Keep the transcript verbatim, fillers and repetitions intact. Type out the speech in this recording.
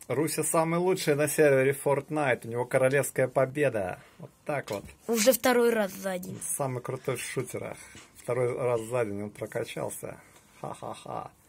Руся самый лучший на сервере Fortnite. У него королевская победа. Вот так вот. Уже второй раз за день. Самый крутой в шутерах. Второй раз за день он прокачался. Ха-ха-ха.